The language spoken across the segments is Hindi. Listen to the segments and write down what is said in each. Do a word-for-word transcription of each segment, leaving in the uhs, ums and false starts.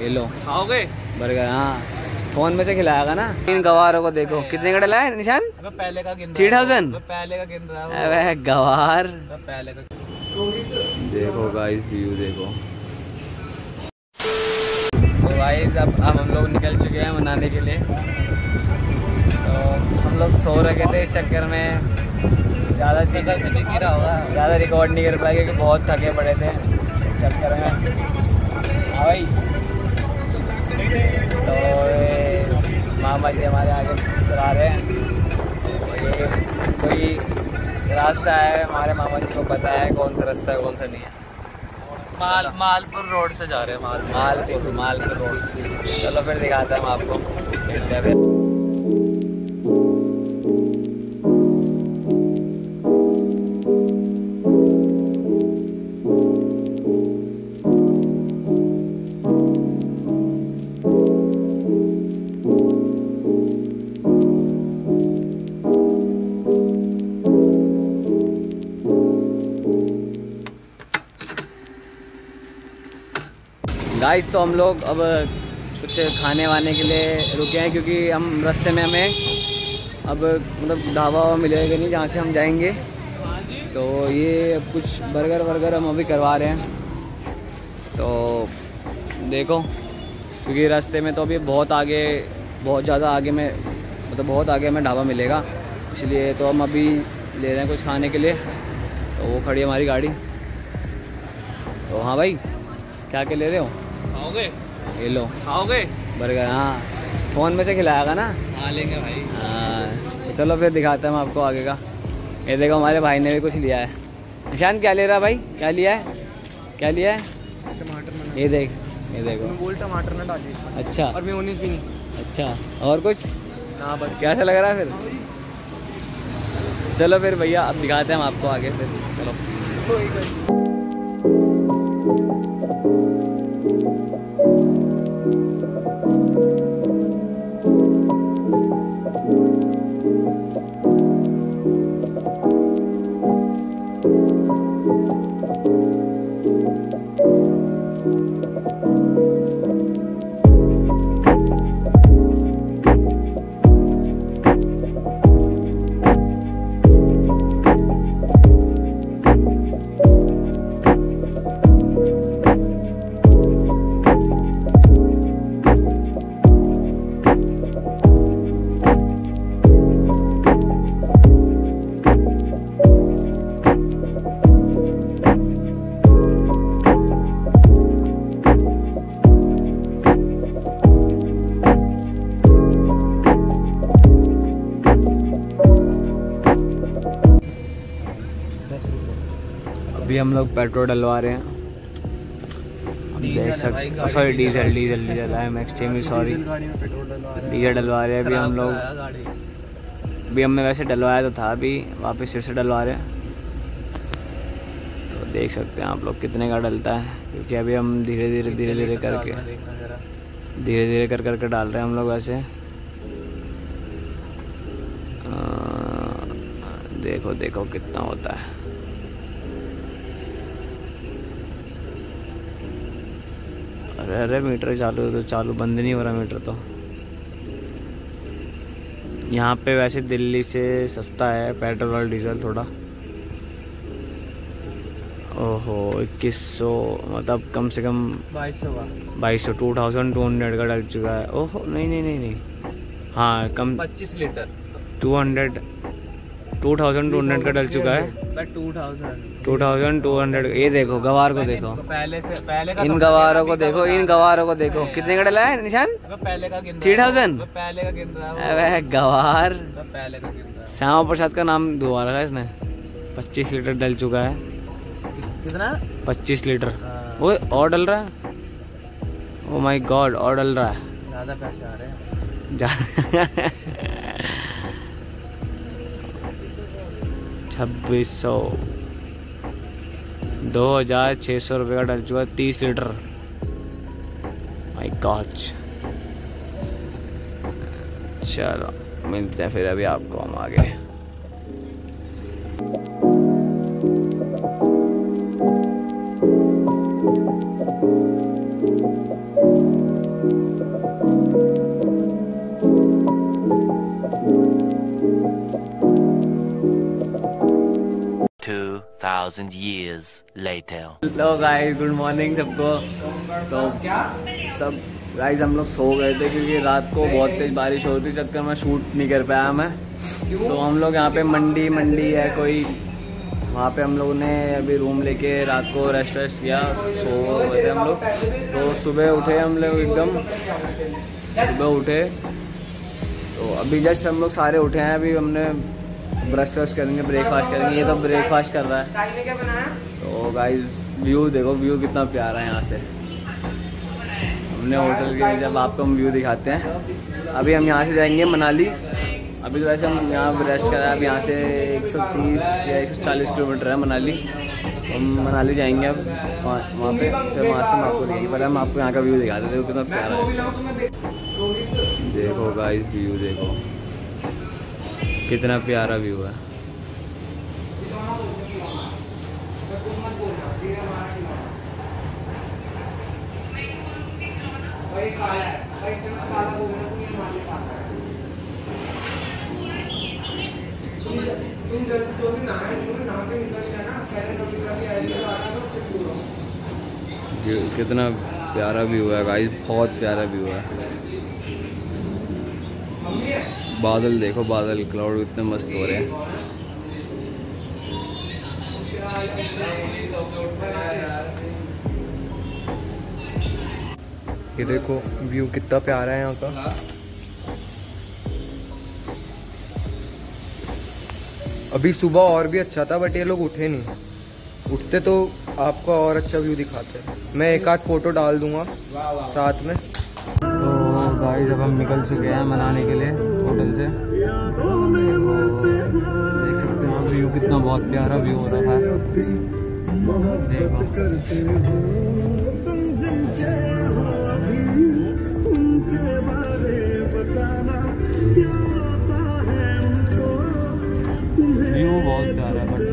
ये लो खाओगे बर्गर। हाँ फोन में से खिलाएगा ना। इन गवारों को देखो कितने का डला है निशान। पहले का गिन थ्री थाउजेंड पहले का गिन रहा है। अबे गवार पहले का। देखो गाइस व्यू देखो। तो गाइस अब अब हम लोग निकल चुके हैं मनाने के लिए। तो हम लोग सो रखे थे इस चक्कर में ज़्यादा चीज़ें से भी गिरा होगा, ज़्यादा रिकॉर्ड नहीं कर पाए क्योंकि बहुत थके पड़े थे इस चक्कर में। हाँ भाई तो मामा जी हमारे आगे चला रहे हैं। ये कोई रास्ता है, हमारे मामा जी को पता है कौन सा रास्ता है कौन सा नहीं है। माल मालपुर रोड से जा रहे हैं। माल मालपुर मालपुर रोड। चलो फिर दिखाता हूँ आपको। मिलते हैं फिर। गाइस तो हम लोग अब कुछ खाने वाने के लिए रुके हैं क्योंकि हम रास्ते में हमें अब मतलब ढाबा मिलेगा नहीं जहाँ से हम जाएंगे। तो ये अब कुछ बर्गर वर्गर हम अभी करवा रहे हैं। तो देखो क्योंकि रास्ते में तो अभी बहुत आगे बहुत ज़्यादा आगे में मतलब बहुत आगे हमें ढाबा मिलेगा, इसलिए तो हम अभी ले रहे हैं कुछ खाने के लिए। तो वो खड़ी है हमारी गाड़ी। तो हाँ भाई क्या क्या ले रहे हो। खाओगे ये लो खाओगे बर्गर। हाँ फ़ोन में से खिलाएगा ना। हाँ लेंगे भाई। हाँ तो चलो फिर दिखाते हैं हम आपको आगे का। ये देखो हमारे भाई ने भी कुछ लिया है। निशान क्या ले रहा है भाई, क्या लिया है क्या लिया है। टमाटर। ये देख ये देखो बोल टमाटर ना डालिए। अच्छा और मेयोनीज भी नहीं। अच्छा और कुछ हाँ बस। कैसा लग रहा है फिर। चलो फिर भैया अब दिखाते हैं हम आपको आगे फिर। चलो अभी हम लोग पेट्रोल डलवा रहे हैं। देख सकते sorry diesel diesel diesel I am extremely sorry. Diesel डलवा रहे हैं अभी हम लोग। अभी हमने वैसे डलवाया तो था, अभी वापस फिर से डलवा रहे हैं। तो देख सकते हैं आप लोग कितने का डलता है, क्योंकि अभी हम धीरे धीरे धीरे धीरे करके धीरे धीरे कर करके डाल रहे हैं हम लोग। वैसे आ, देखो देखो कितना होता है। अरे अरे मीटर चालू तो चालू बंद नहीं हो रहा मीटर तो। यहाँ पे वैसे दिल्ली से सस्ता है पेट्रोल और डीजल थोड़ा। ओहो इक्कीस सौ मतलब कम से कम बाईस सौ का बाईस सौ टू थाउजेंड टू हंड्रेड का डल चुका है। ओहो नहीं नहीं नहीं नहीं हाँ कम पच्चीस litre two hundred two thousand two hundred का डल चुका है। Two thousand two thousand two hundred. ये देखो गवार को देखो, पहले से पहले का इन गवारों को देखो इन गवारों को देखो कितने का डला है निशान। पहले का गिन थ्री थाउजेंड पहले का गिन रहा है। अबे गवार पहले का गिन रहा है। श्यामा प्रसाद का नाम दुआ रखा है इसने। पच्चीस लीटर डल चुका है। कितना पच्चीस लीटर। वो और डल रहा है। ओ माय गॉड और डल रहा है। ज़्यादा पैसे आ रहे हैं। छब्बीस सौ दो हजार छः सौ रुपये का डल चुका तीस लीटर। My God. चलो मिलते हैं फिर अभी आपको हम आगे। thousand years later. Hello guys, good morning सबको। तो सब गाइस हम लोग सो गए थे क्योंकि रात को बहुत तेज बारिश हो रही थी, चक्कर में शूट नहीं कर पाया मैं। तो हम लोग यहाँ पे मंडी मंडी है कोई, वहाँ पे हम लोगों ने अभी रूम लेके रात को रेस्ट वेस्ट किया, सो गए थे हम लोग। तो सुबह उठे हम लोग, एकदम सुबह उठे तो अभी जस्ट हम लोग सारे उठे हैं। अभी हमने ब्रश व्रश करेंगे, ब्रेकफास्ट करेंगे। ये तो ब्रेकफास्ट कर रहा है। तो गाइस व्यू देखो, व्यू कितना प्यारा है यहाँ से। हमने होटल के, जब आपको हम व्यू दिखाते हैं। अभी हम यहाँ से जाएंगे मनाली। अभी तो वैसे हम यहाँ रेस्ट कर रहे हैं। अब यहाँ से एक सौ तीस या एक सौ चालीस किलोमीटर है मनाली। हम मनाली जाएंगे अब वहाँ पे, फिर वहाँ से हम आपको देखेंगे। पहले हम आपको यहाँ का व्यू दिखाते थे, कितना प्यारा है। देखो गाइस व्यू देखो, कितना प्यारा व्यू है। कितना प्यारा व्यू है गाइस, बहुत प्यारा व्यू है। बादल देखो, बादल क्लाउड कितने मस्त हो रहे हैं। ये देखो व्यू कितना प्यारा है यहाँ का। अभी सुबह और भी अच्छा था बट ये लोग उठे नहीं। उठते तो आपको और अच्छा व्यू दिखाते हैं। मैं एक आध फोटो डाल दूंगा साथ में। तो गाइस अब हम निकल चुके हैं मनाने के लिए होटल से। देख सकते हैं व्यू कितना, बहुत प्यारा व्यू हो रहा है। व्यू बहुत प्यारा है।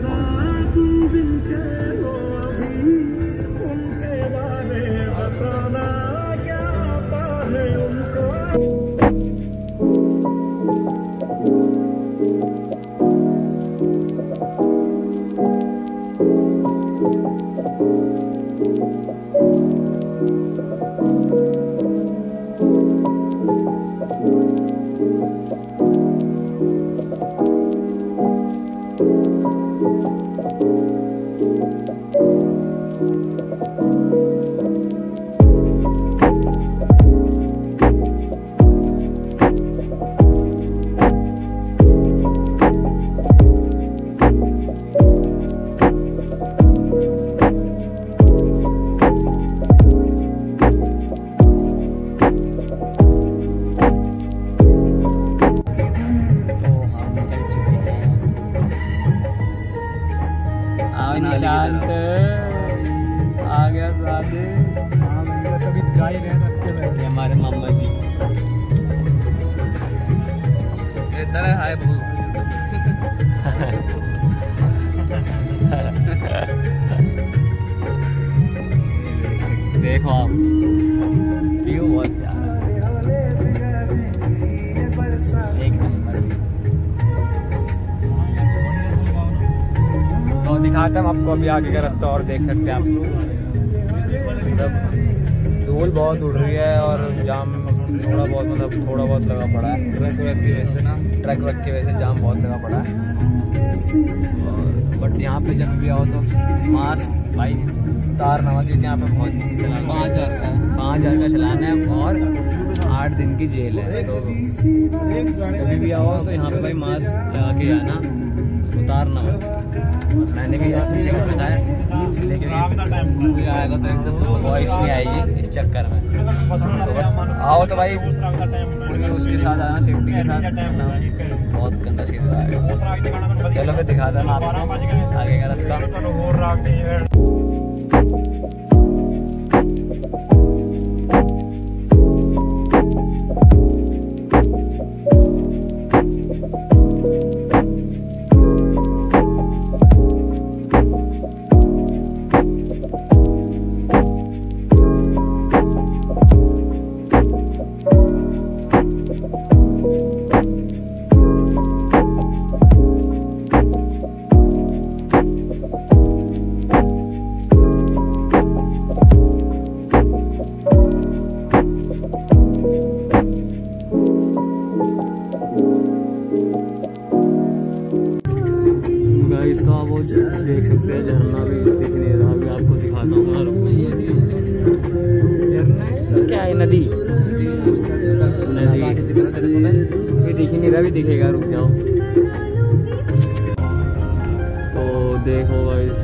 शांत आ गया साथ। सभी जा ही रहे हैं रास्ते में। ये हमारे मामा जी इधर है, हाय बोल। देखो आप व्यू बहुत प्यारा है, एक नंबर। तो दिखाते हैं आपको अभी आगे का रास्ता, और देख सकते हैं आप। मतलब धूल बहुत उड़ रही है और जाम थोड़ा बहुत, मतलब थोड़ा बहुत लगा पड़ा है। ट्रक व्रक की वजह से ना, ट्रक व्रक की वजह से जाम बहुत लगा पड़ा है। बट यहाँ पे जब भी आओ तो मास्क भाई उतारना मत, क्योंकि यहाँ पे बहुत चलान, पाँच हज़ार का पाँच हज़ार का चलान है और आठ दिन की जेल है। तो कभी भी आओ तो यहाँ पे भाई मास्क लगा के आना, उतारना मत। मैंने भी ऐसे नीचे कर रखा है, इसलिए क्योंकि आएगा तो एकदम वॉइस नहीं आएगी इस चक्कर में। तो बस आओ तो भाई उसके साथ आना, सेफ्टी के साथ, बहुत गंदा सीन आएगा। चलो फिर दिखाता हूँ आपको आगे का रास्ता। नदी नदी ये दिख ही नहीं रहा, भी दिखेगा, रुक जाओ। तो देखो guys,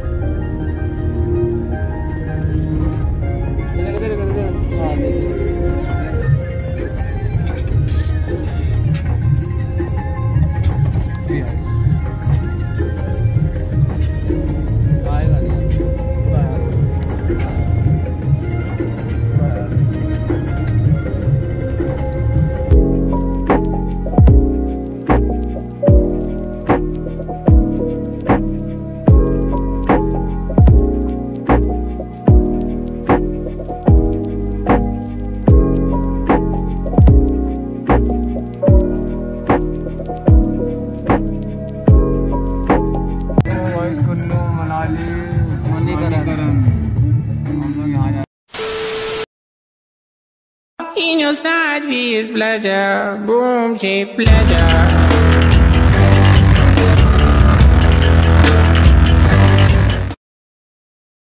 In your snide, please pleasure, boom, shape pleasure.